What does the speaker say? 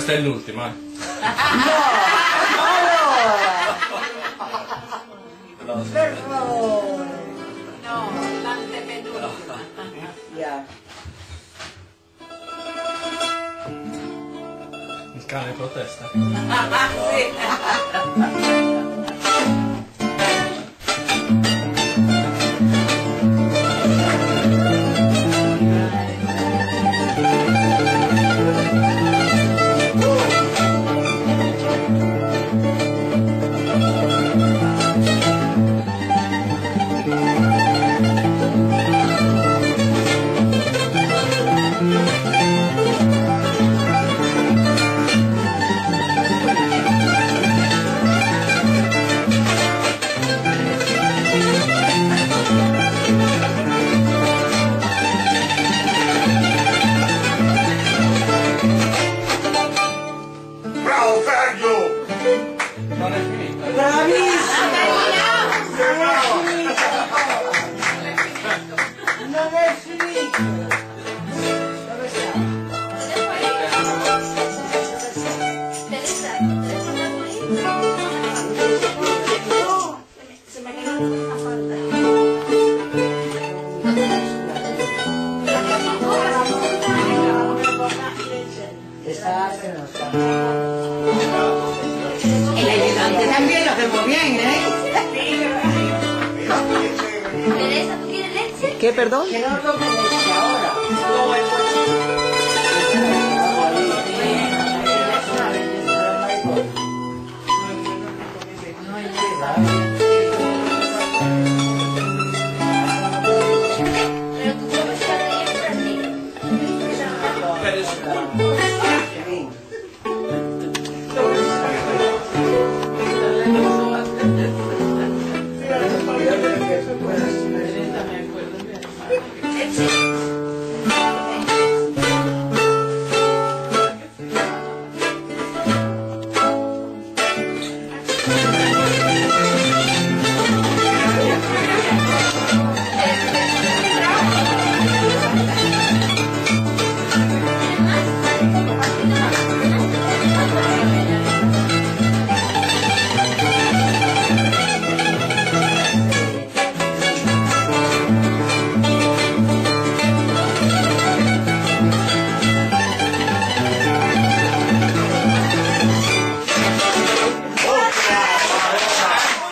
questa è l'ultima. No, per favore. No, l'antepenultima. Yeah. Il cane protesta. Bravo Sergio! Non è finita. Bravissimo! Non è finito! Dove siamo? Estate, no está. El ayudante También lo hacemos bien, ¿eh? Teresa, ¿tú quieres leche? ¿Qué, perdón? Que no toque leche ahora. Pero tú puedes estar ahí en Brasil. Per scuola. Leche.